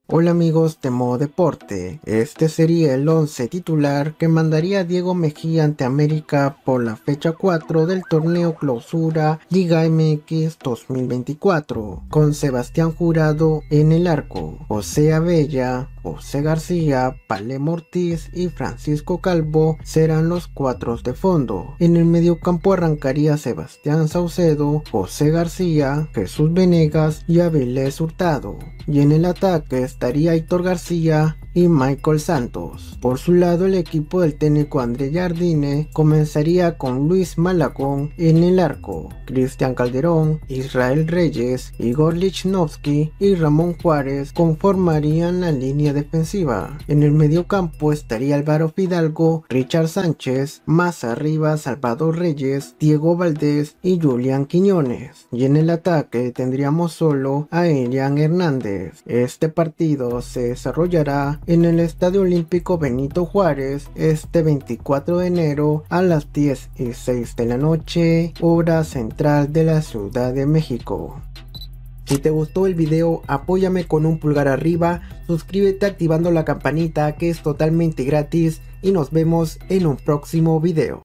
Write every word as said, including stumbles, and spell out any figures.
Hola amigos de Modo Deporte, este sería el once titular que mandaría Diego Mejía ante América por la fecha cuatro del torneo Clausura Liga M X dos mil veinticuatro, con Sebastián Jurado en el arco, José Abella, José García, Palem Ortiz y Francisco Calvo serán los cuatro de fondo. En el mediocampo arrancaría Sebastián Saucedo, José García, Jesús Venegas y Avilés Hurtado, y en el ataque estaría Héctor García y Michael Santos. Por su lado, el equipo del técnico André Jardine comenzaría con Luis Malagón en el arco, Cristian Calderón, Israel Reyes, Igor Lichnowsky y Ramón Juárez conformarían la línea defensiva. En el mediocampo estaría Álvaro Fidalgo, Richard Sánchez, más arriba Salvador Reyes, Diego Valdés y Julián Quiñones, y en el ataque tendríamos solo a Elian Hernández. Este partido se desarrollará en el Estadio Olímpico Benito Juárez este veinticuatro de enero a las diez y seis de la noche, hora central de la Ciudad de México. Si te gustó el video, apóyame con un pulgar arriba, suscríbete activando la campanita que es totalmente gratis y nos vemos en un próximo video.